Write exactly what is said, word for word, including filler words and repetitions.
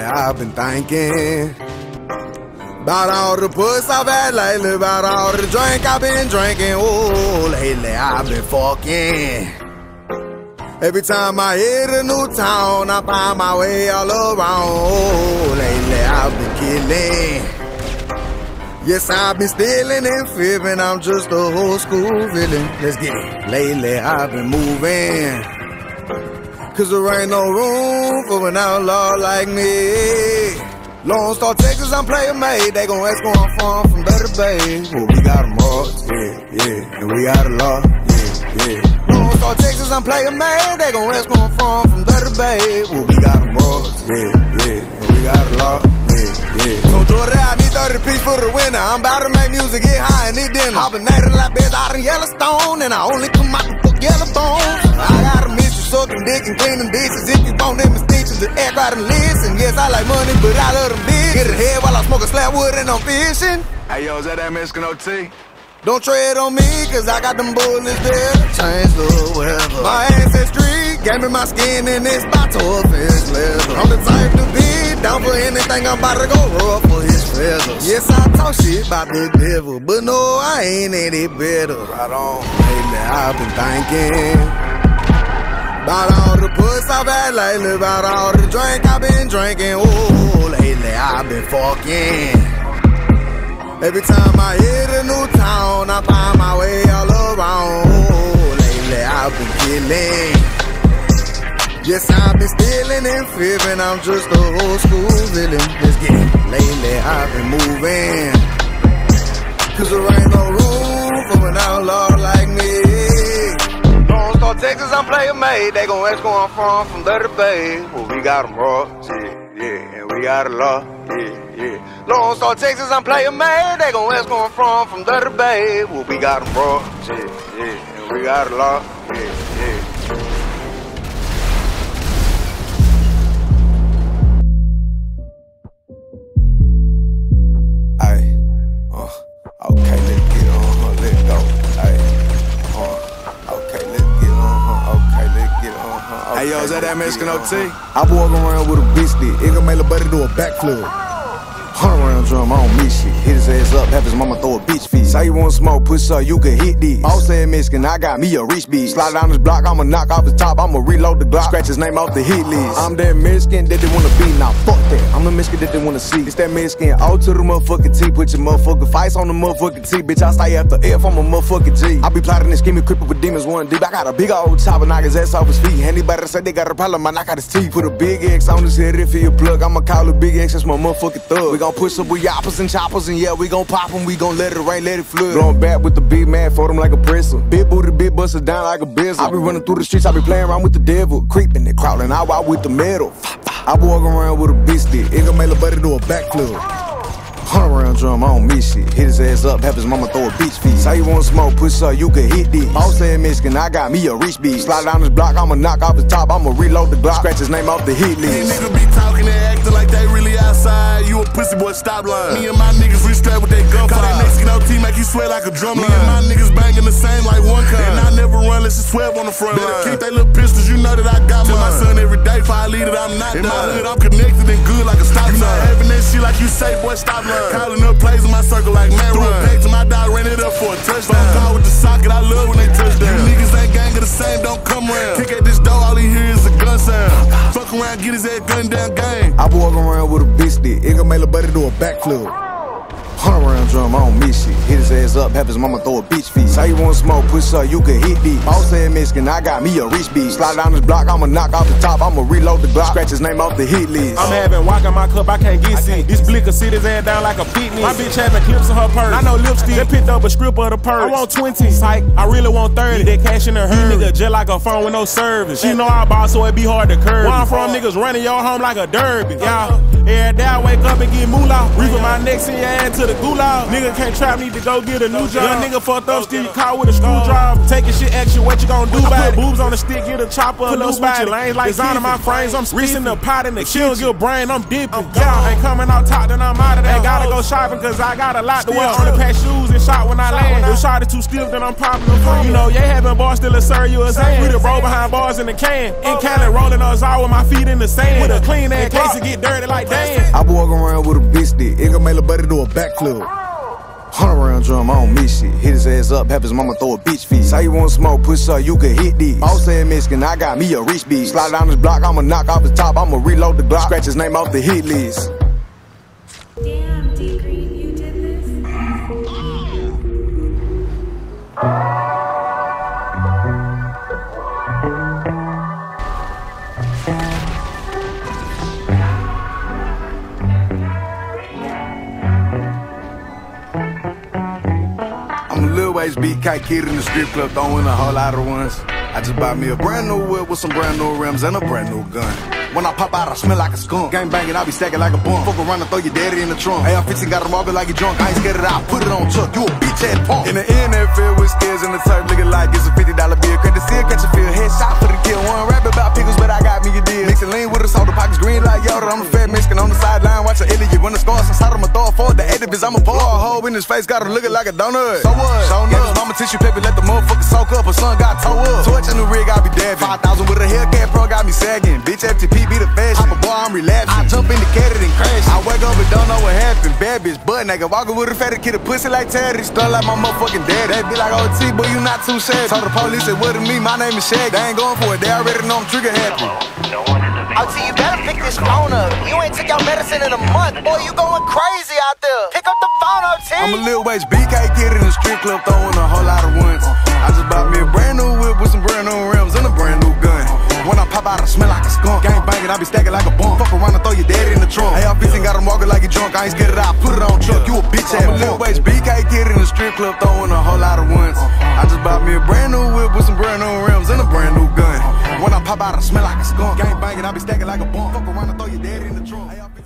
I've been thinking about all the puss I've had lately, about all the drink I've been drinking. Oh, lately I've been fucking. Every time I hit a new town, I find my way all around. Oh, lately I've been killing. Yes, I've been stealing and fibbing. I'm just a old school villain. Let's get it. Lately I've been moving, cause there ain't no room for an outlaw like me. Lone Star, Texas, I'm player made. They gon' ask where I'm from, from Better Bay. Well, we got them all, yeah, yeah. And we got a law, yeah, yeah. Lone Star, Texas, I'm player made. They gon' ask where I'm from, from Better Bay. Well, we got them all, yeah, yeah. And we got a law, yeah, yeah. So throw it out, I need thirty piece for the winner. I'm about to make music, get high and eat dinner. I've been native like bitch out in Yellowstone, and I only come out to fuck yellow bones. I got a miss you sucking dick and cleaning dishes. If you want them extensions, the act right and listen. Yes, I like money, but I love them bitches. Get ahead while I smoke a slab wood and I'm fishing. Hey yo, is that that Mexican O T? Don't tread on me, cause I got them bullets there to change the weather. My ancestry gave me my skin and it's by tough as leather. I'm the type to be down for anything, I'm about to go rough for his feathers. Yes, I talk shit about the devil, but no, I ain't any better. Right on. Lately I've been thinking about all the puss I've had lately, about all the drink I've been drinking. Oh, lately I've been fucking. Every time I hit a new town, I find my way all around. Oh, lately I've been killing. Yes, I've been stealing and fibbing. I'm just a old school villain. Let's get it. Lately I've been moving, cause there ain't no room for an outlaw like me. Lone Star, Texas, I'm player made. They gon' ask where I'm from, from Better Bay. Well, we got them raw, yeah, yeah, and we got a law, yeah, yeah. Lone Star, Texas, I'm player made. They gon' ask where I'm from, from Better Bay. Well, we got them raw, yeah, yeah, and we got a law, yeah, yeah. Ay, uh, okay, let's get on, uh, let's go. Ay, uh, okay, let's get on, uh, okay, let's get on, uh, okay. Hey yo, is that that Mexican O T? I be walking around with a bitch stick. It gon' make a buddy do a backflip. Hundred round drum, I don't miss shit. Hit his ass up, have his mama throw a bitch feed. Say you want smoke, push up, you can hit this. All said Mexican, I got me a rich bitch. Slide down this block, I'ma knock off the top, I'ma reload the Glock. Scratch his name off the hit list. I'm that Mexican that they wanna be, now fuck that. I'm the Mexican that they wanna see. It's that Mexican, O to the motherfucking T. Put your motherfucking fights on the motherfucking T. Bitch, I stay after F, I'm a motherfucking G. I be plotting and scheming, creeping with demons one deep. I got a big old chopper, knock his ass off his feet. Anybody that say they got a problem, I knock out his teeth. Put a big X on his head if he a plug. I'ma call it Big X, that's my motherfucking thug. We gon' push up with y'all and choppers, and yeah, we gon' pop them, we gon' let it rain, let it flood. Going back with the big man, for them like a presser. Big booty, big buster down like a bizzle. I be running through the streets, I be playing around with the devil. Creeping and crawling, I walk with the metal. I be walking around with a bitch stick. It gon' make a buddy do a backflip. Hundred round drum, I don't miss shit. Hit his ass up, have his mama throw a bitch feed. Say you want smoke, push up, you can hit this. All said Mexican, I got me a rich bitch. Slide down this block, I'ma knock off the top, I'ma reload the Glock. Scratch his name off the hit list. These niggas be talking and acting like they really outside. You a pussy boy, stop lying. Me and my niggas reach straight with that gunfire. Call that Mexican O T, make you sweat like a drum line. Me and my niggas banging the same like one kind. And I never run unless it's twelve on the front line. Better keep they little pistols, you know that I got mine. Tell my son every day, if I lead it, I'm not in done. My hood, I'm connected and good like a stop sign. You not having that shit like you say, boy, stop lying. Calling up plays in my circle like man run. Threw a pack to my dog, ran it up for a touchdown. Phone call with the socket, I love when they touch down. You niggas ain't gang of the same, don't come round. Kick at this door, all he hear is a gun sound. Fuck around, get his head gunned down gang. I be walking around with a bitch stick. It gon' make a buddy do a backflip. Hundred round drum, I don't miss shit. Hit his ass up, have his mama throw a bitch feed. Say you want smoke, push up, you can hit this. All said Mexican, I got me a rich bitch. Slide down this block, I'ma knock off the top, I'ma reload the Glock. Scratch his name off the hit list. I'm having walk in my cup, I can't get sick. This blicker sit his ass down like a picnic. My bitch having clips in her purse. I know lipstick, they picked up a script of the purse. I want twenty, psych, I really want thirty. That cash in her hurry. Nigga just like a phone with no service. She know I boss, so it be hard to curb. Where I'm from, niggas running your home like a derby. Y'all, every day I wake up and get moolah. Reaping my neck, send your ass to the gulag. Nigga can't trap, need to go get a new job. Young nigga fucked up, still you caught with a screwdriver. Taking shit extra, what you gon' do about it? Boobs on the stick, get a chopper, a loose with your lanes like designing my frames. I'm reaching the pot in the kitchen, get brain, I'm dipping. Yeah, ain't coming out top, then I'm out of there. Ain't gotta go shopping, cause I got a lot to wear. Only pack shoes and shot when I land. If shot is too stiff, then I'm popping the phone. You know, yeah, having bars still a sir, you a saying. We the bro behind bars in the can. In Cali, rolling us all with my feet in the sand. With a clean ass case to get dirty like damn. I be walking around with a bitch stick. It gon' make a buddy do a backflip. Hundred round drum, I don't miss shit. Hit his ass up, have his mama throw a bitch feed. Say you want smoke, push up, you can hit these. Boss said Michigan, I got me a rich bitch. Slide down this block, I'ma knock off his top, I'ma reload the Glock. Scratch his name off the hit list. Damn, D Green, you did this? I'm a Lil H B K kid in the strip club, throwing a whole lot of ones. I just bought me a brand new whip with some brand new rims and a brand new gun. When I pop out, I smell like a skunk. Gang banging, I be stacking like a bum. Fuck around and throw your daddy in the trunk. A R fifteen got him walking like he drunk. I ain't scared of that, I put it on tuck. You a bitch ass punk. In the end, that filled with scares in the turf, looking like it's a fifty dollar bill. Credit still catch a field, headshot for the kill. One rap about pickles, but I got me a deal. Mixing lean with a soda, pockets green like Yoda. I'm a fat Mexican on the sideline, watch an idiot. When the scars inside, I'ma throw it forward. The edifice, I'ma pour a hole in his face, got him looking like a donut. So what? So Gave his mama tissue paper, let the motherfucker soak up. Her son got toe up. Torch in the rig, I be dabbing. five thousand with a Hellcat Pro, got me sagging. Bitch, F T P be the fashion. I'm a boy, I'm relapsing. I jump in the cat and crash. I wake up and don't know what happened. Bad bitch, butt nigga, walking with a fatty kid, a pussy like Teddy. Stunned like my motherfucking daddy. They be like, O T, boy, you not too shabby. Told the police, it wasn't me, my name is Shaggy. They ain't going for it, they already know I'm trigger happy. O T, you better pick this phone up. You ain't took your medicine in a month. Boy, you going crazy out there. Pick up the phone, O T. I'm a Lil H B K kid in the strip club, throwing a whole lot of ones. I just bought me a brand new whip with some brand new rims and a brand new gun. When I pop out, I smell like a skunk. Gang banging, I be stacking like a bum. Fuck around and throw your daddy in the trunk. A R fifteen got him walking like he drunk. I ain't scared of that, I put it on truck. You a bitch ass. I'm a Lil H B K kid in the strip club, throwing a whole lot of ones. I just bought me a brand new whip with some brand new rims and a brand new gun. When I pop out, I smell like a skunk. Gang banging, I be stacking like a bum. Fuck around and throw your daddy in the trunk.